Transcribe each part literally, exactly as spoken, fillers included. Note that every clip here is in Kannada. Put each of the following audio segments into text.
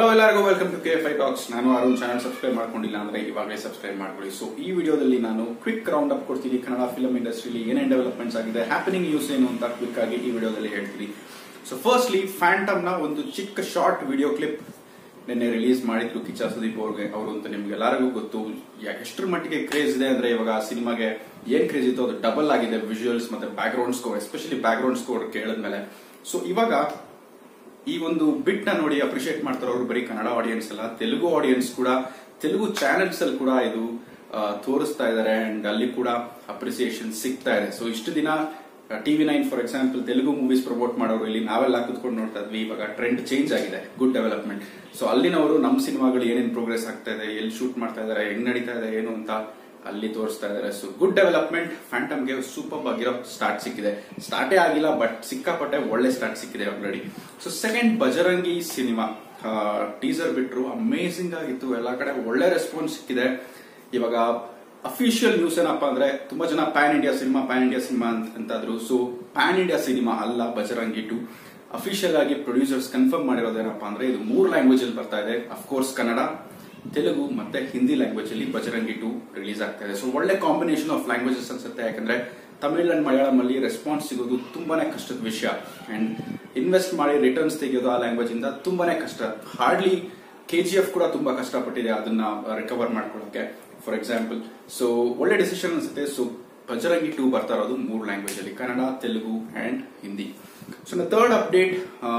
ಹಲೋ ಎಲ್ಲರಿಗೂ welcome to K F I talks. ನಾನು ಅರುಣ್. ಚಾನಲ್ ಸಬ್ಸ್ಕ್ರೈಬ್ ಮಾಡ್ಕೊಂಡಿಲ್ಲ ಅಂದ್ರೆ ಇವಾಗಲೇ ಸಬ್ಸ್ಕ್ರೈಬ್ ಮಾಡ್ಕೊಳ್ಳಿ. ಸೊ ಈ ವಿಡಿಯೋದಲ್ಲಿ ನಾನು ಕ್ವಿಕ್ ರೌಂಡ್ ಅಪ್ ಕೊಡ್ತೀನಿ. ಕನ್ನಡ ಫಿಲ್ಮ್ ಇಂಡಸ್ಟ್ರಿಯಲ್ಲಿ ಏನೇನು ಡೆವಲಪ್ಮೆಂಟ್ಸ್ ಆಗಿದೆ, ಹ್ಯಾಪನಿಂಗ್ ನ್ಯೂಸ್ ಏನು ಅಂತ ಕ್ವಿಕ್ ಆಗಿ ಈ ವಿಡಿಯೋದಲ್ಲಿ ಹೇಳ್ತೀನಿ. ಸೊ ಫಸ್ಟ್ಲಿ ಫ್ಯಾಂಟಮ್ ನ ಒಂದು ಚಿಕ್ಕ ಶಾರ್ಟ್ ವಿಡಿಯೋ ಕ್ಲಿಪ್ ನಿನ್ನೆ ರಿಲೀಸ್ ಮಾಡಿದ್ರು ಕಿಚ್ಚ ಸುದೀಪ್ ಅವ್ರಿಗೆ. ಅವರು ಅಂತ ನಿಮ್ಗೆ ಎಲ್ಲರಿಗೂ ಗೊತ್ತು. ಎಷ್ಟರ ಮಟ್ಟಿಗೆ ಕ್ರೇಜ್ ಇದೆ ಅಂದ್ರೆ ಇವಾಗ ಆ ಸಿನಿಮಾಗೆ ಏನ್ ಕ್ರೇಜ್ ಇತ್ತು ಅದು ಡಬಲ್ ಆಗಿದೆ. ವಿಜುವಲ್ಸ್ ಮತ್ತೆ background score, especially background score ಕೇಳಿದ್ಮೇಲೆ. ಸೊ ಇವಾಗ ಈ ಒಂದು ಬಿಟ್ ನ ನೋಡಿ ಅಪ್ರಿಶಿಯೇಟ್ ಮಾಡ್ತಾರೆ ಅವರು. ಬರೀ ಕನ್ನಡ ಆಡಿಯನ್ಸ್ ಅಲ್ಲ, ತೆಲುಗು ಆಡಿಯನ್ಸ್ ಕೂಡ, ತೆಲುಗು ಚಾನೆಲ್ಸ್ ಅಲ್ಲಿ ಕೂಡ ಇದು ತೋರಿಸ್ತಾ ಇದಾರೆ ಅಂಡ್ ಅಲ್ಲಿ ಕೂಡ ಅಪ್ರಿಸಿಯೇಷನ್ ಸಿಗ್ತಾ ಇದೆ. ಸೊ ಇಷ್ಟು ದಿನ TV nine for example Telugu movies promote ಮಾಡೋರು, ಇಲ್ಲಿ ನಾವೆಲ್ಲ ಕುತ್ಕೊಂಡು ನೋಡ್ತಾ ಇದ್ವಿ. ಇವಾಗ ಟ್ರೆಂಡ್ ಚೇಂಜ್ ಆಗಿದೆ, ಗುಡ್ ಡೆವಲಪ್ಮೆಂಟ್. ಸೊ ಅಲ್ಲಿನವರು ನಮ್ಮ ಸಿನಿಮಾಗಳು ಏನೇನು ಪ್ರೋಗ್ರೆಸ್ ಆಗ್ತಾ ಇದೆ, ಎಲ್ಲಿ ಶೂಟ್ ಮಾಡ್ತಾ ಇದಾರೆ, ಹೆಂಗ್ ನಡೀತಾ ಇದೆ ಏನು ಅಂತ ಅಲ್ಲಿ ತೋರಿಸ್ತಾ ಇದಾರೆ. So good development. ಫ್ಯಾಂಟಮ್ಗೆ ಸೂಪರ್ ಆಗಿರೋ ಸ್ಟಾರ್ಟ್ ಸಿಕ್ಕಿದೆ. ಸ್ಟಾರ್ಟೇ ಆಗಿಲ್ಲ ಬಟ್ ಸಿಕ್ಕಾಪಟ್ಟೆ ಒಳ್ಳೆ ಸ್ಟಾರ್ಟ್ ಸಿಕ್ಕಿದೆ already. So second Bajrangi cinema teaser ಬಿಟ್ರು, ಅಮೇಸಿಂಗ್ ಆಗಿತ್ತು. ಎಲ್ಲಾ ಕಡೆ ಒಳ್ಳೆ ರೆಸ್ಪಾನ್ಸ್ ಸಿಕ್ಕಿದೆ. ಇವಾಗ ಅಫಿಷಿಯಲ್ ನ್ಯೂಸ್ ಏನಪ್ಪಾ ಅಂದ್ರೆ ತುಂಬಾ ಜನ pan India cinema pan India cinema ಅಂತಾದ್ರು. ಸೊ ಪ್ಯಾನ್ ಇಂಡಿಯಾ ಸಿನಿಮಾ ಅಲ್ಲ ಬಜರಂಗಿ ಟು. ಅಫಿಷಿಯಲ್ ಆಗಿ ಪ್ರೊಡ್ಯೂಸರ್ಸ್ ಕನ್ಫರ್ಮ್ ಮಾಡಿರೋದೇನಪ್ಪಾ ಅಂದ್ರೆ ಇದು ಮೂರು ಲ್ಯಾಂಗ್ವೇಜ್ ಅಲ್ಲಿ ಬರ್ತಾ ಇದೆ. ಅಫ್ಕೋರ್ಸ್ ಕನ್ನಡ, ತೆಲುಗು ಮತ್ತೆ ಹಿಂದಿ ಲ್ಯಾಂಗ್ವೇಜ್ ಅಲ್ಲಿ ಬಜರಂಗಿ ಟು ರಿಲೀಸ್ ಆಗ್ತಾ ಇದೆ. ಸೊ ಒಳ್ಳೆ ಕಾಂಬಿನೇಷನ್ ಆಫ್ ಲ್ಯಾಂಗ್ವೇಜಸ್ ಅನ್ಸುತ್ತೆ. ಯಾಕಂದ್ರೆ ತಮಿಳ್ ಅಂಡ್ ಮಲಯಾಳಂ ಅಲ್ಲಿ ರೆಸ್ಪಾನ್ಸ್ ಸಿಗೋದು ತುಂಬಾನೇ ಕಷ್ಟದ ವಿಷಯ. ಅಂಡ್ ಇನ್ವೆಸ್ಟ್ ಮಾಡಿ ರಿಟರ್ನ್ಸ್ ತೆಗೆಯೋದು ಆ ಲ್ಯಾಂಗ್ವೇಜ್ ಇಂದ ತುಂಬಾನೇ ಕಷ್ಟ. ಹಾರ್ಡ್ಲಿ ಕೆಜಿಎಫ್ ಕೂಡ ತುಂಬಾ ಕಷ್ಟಪಟ್ಟಿದೆ ಅದನ್ನ ರಿಕವರ್ ಮಾಡ್ಕೊಳ್ಳೋಕೆ ಫಾರ್ ಎಕ್ಸಾಂಪಲ್. ಸೊ ಒಳ್ಳೆ ಡಿಸಿಷನ್ ಅನ್ಸುತ್ತೆ. ಸೊ ಬಜರಂಗಿ ಟು ಬರ್ತಾ ಇರೋದು ಮೂರು ಲ್ಯಾಂಗ್ವೇಜ್ ಅಲ್ಲಿ, Kannada, Telugu and Hindi. So third update,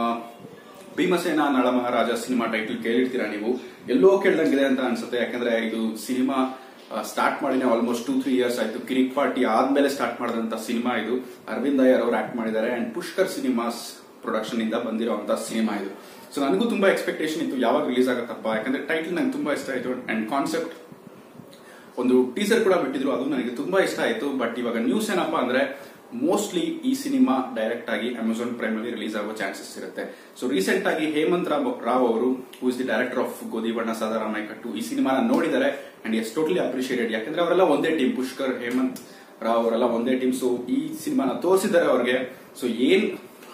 Bheemasena Nalamaharaja cinema title ಕೇಳಿರ್ತೀರಾ ನೀವು. ಎಲ್ಲೋ ಕೇಳ್ದಂಗಿದೆ ಅಂತ ಅನ್ಸುತ್ತೆ. ಯಾಕಂದ್ರೆ ಇದು ಸಿನಿಮಾ ಸ್ಟಾರ್ಟ್ ಮಾಡಿನೇ ಆಲ್ಮೋಸ್ಟ್ ಟೂ ತ್ರೀ ಇಯರ್ಸ್ ಆಯ್ತು. ಕಿರಿಕ್ ಪಾರ್ಟಿ ಆದ್ಮೇಲೆ ಸ್ಟಾರ್ಟ್ ಮಾಡಿದಂತ ಸಿನಿಮಾ ಇದು. ಅರವಿಂದ್ ಅಯ್ಯರ್ ಅವರು ಆಕ್ಟ್ ಮಾಡಿದ್ದಾರೆ ಅಂಡ್ ಪುಷ್ಕರ್ ಸಿನಿಮಾಸ್ ಪ್ರೊಡಕ್ಷನ್ ಇಂದ ಬಂದಿರುವಂತಹ ಸಿನಿಮಾ ಇದು. ಸೊ ನನಗೂ ತುಂಬಾ ಎಕ್ಸ್ಪೆಕ್ಟೇಷನ್ ಇತ್ತು ಯಾವಾಗ ರಿಲೀಸ್ ಆಗತ್ತಪ್ಪ, ಯಾಕಂದ್ರೆ ಟೈಟಲ್ ನಂಗೆ ತುಂಬಾ ಇಷ್ಟ ಆಯ್ತು ಅಂಡ್ ಕಾನ್ಸೆಪ್ಟ್. ಒಂದು ಟೀಸರ್ ಕೂಡ ಬಿಟ್ಟಿದ್ರು, ಅದು ನನಗೆ ತುಂಬಾ ಇಷ್ಟ ಆಯ್ತು. ಬಟ್ ಇವಾಗ ನ್ಯೂಸ್ ಏನಪ್ಪಾ ಅಂದ್ರೆ ಮೋಸ್ಟ್ಲಿ ಈ ಸಿನಿಮಾ ಡೈರೆಕ್ಟ್ ಆಗಿ ಅಮೆಜಾನ್ ಪ್ರೈಮ್ ಅಲ್ಲಿ ರಿಲೀಸ್ ಆಗೋ ಚಾನ್ಸಸ್ ಇರುತ್ತೆ. ಸೊ ರೀಸೆಂಟ್ ಆಗಿ ಹೇಮಂತ್ ರಾವ್ ಅವರು, who is the director of Godhi Banna ಸಾದಾರಾಮಯ್ಯ ಕಟ್ಟು, ಈ ಸಿನಿಮಾನ ನೋಡಿದ್ದಾರೆ ಅಂಡ್ ಎಸ್ ಟೋಟಲಿ ಅಪ್ರಿಶಿಯೇಟೆಡ್. ಯಾಕಂದ್ರೆ ಅವರೆಲ್ಲ ಒಂದೇ ಟೀಮ್, ಪುಷ್ಕರ್, ಹೇಮಂತ್ ರಾವ್ ಅವರೆಲ್ಲ ಒಂದೇ ಟೀಮ್. ಸೊ ಈ ಸಿನಿಮಾನ ತೋರಿಸಿದ್ದಾರೆ ಅವ್ರಿಗೆ. ಸೊ ಏನ್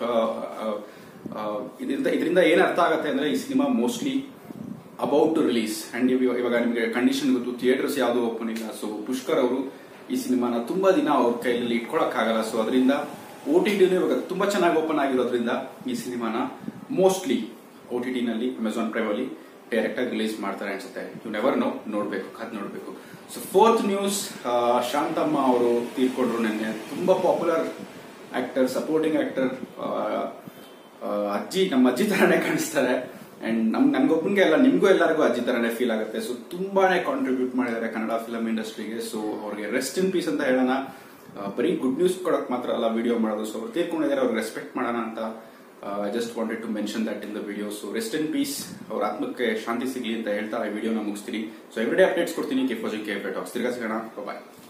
ಇದರಿಂದ ಇದರಿಂದ ಏನ್ ಅರ್ಥ ಆಗತ್ತೆ ಅಂದ್ರೆ ಈ cinema mostly about to release. And ಇವಾಗ ನಿಮಗೆ ಕಂಡೀಷನ್ ಗೊತ್ತು, ಥಿಯೇಟರ್ಸ್ ಯಾವ್ದು ಓಪನ್ ಇಲ್ಲ. ಸೊ ಪುಷ್ಕರ್ ಅವರು ಈ ಸಿನಿಮಾನ ತುಂಬಾ ದಿನ ಅವ್ರ ಕೈಯಲ್ಲಿ ಇಟ್ಕೊಳಕ್ ಆಗಲ್ಲ. ಸೊ ಅದರಿಂದ ಓಟಿಟಿನೂ ಇವಾಗ ತುಂಬಾ ಚೆನ್ನಾಗಿ ಓಪನ್ ಆಗಿರೋದ್ರಿಂದ ಈ ಸಿನಿಮಾನ ಮೋಸ್ಟ್ಲಿ ಓಟಿಟಿ ನಲ್ಲಿ ಅಮೆಜಾನ್ ಪ್ರೈಮ್ ಅಲ್ಲಿ ಡೈರೆಕ್ಟ್ ಆಗಿ ರಿಲೀಸ್ ಮಾಡ್ತಾರೆ ಅನ್ಸುತ್ತೆ. ಯು ನೆವರ್ ನೋ, ನೋಡ್ಬೇಕು, ಕಾದ್ ನೋಡ್ಬೇಕು. ಸೊ ಫೋರ್ತ್ ನ್ಯೂಸ್, ಶಾಂತಮ್ಮ ಅವರು ತೀರ್ಕೊಂಡ್ರು ನಿನ್ನೆ. ತುಂಬಾ ಪಾಪ್ಯುಲರ್ ಆಕ್ಟರ್, ಸಪೋರ್ಟಿಂಗ್ ಆಕ್ಟರ್. ಅಜ್ಜಿ, ನಮ್ಮ ಅಜ್ಜಿ ತರಾನೇ ಕಾಣಿಸ್ತಾರೆ. ಅಂಡ್ ನಮ್ ನನ್ಗೊಬ್ಬನಿಗೆ ಎಲ್ಲ, ನಿಮ್ಗೂ ಎಲ್ಲರಿಗೂ ಅಜ್ಜಿ ತರಾನೇ ಫೀಲ್ ಆಗುತ್ತೆ. ಸೊ ತುಂಬಾನೇ ಕಾಂಟ್ರಿಬ್ಯೂಟ್ ಮಾಡಿದ್ದಾರೆ ಕನ್ನಡ ಫಿಲಂ ಇಂಡಸ್ಟ್ರಿಗೆ. ಸೊ ಅವ್ರಿಗೆ ರೆಸ್ಟ್ ಇನ್ ಪೀಸ್ ಅಂತ ಹೇಳೋಣ. ಬರೀ ಗುಡ್ ನ್ಯೂಸ್ ಕೊಡಕ್ ಮಾತ್ರ ಅಲ್ಲ ವಿಡಿಯೋ ಮಾಡೋದು. ಸೊ ಅವ್ರು ತೀರ್ಕೊಂಡಿದ್ದಾರೆ, ಅವ್ರಿಗೆ ರೆಸ್ಪೆಕ್ಟ್ ಮಾಡೋಣ ಅಂತ I just wanted to mention that in the video. So rest in peace, ಅವ್ರ ಆತ್ಮಕ್ಕೆ ಶಾಂತಿ ಸಿಗ್ಲಿ ಅಂತ ಹೇಳ್ತಾ ಈ ವಿಡಿಯೋನ ಮುಗಿಸ್ತೀನಿ. ಸೊ ಎವ್ರಿಡೇ ಅಪ್ಡೇಟ್ಸ್ ಕೊಡ್ತೀನಿ. K four G K F I talks. ತಿರ್ಗಾ ಸಿಗೋಣ. ಬಾಯ್.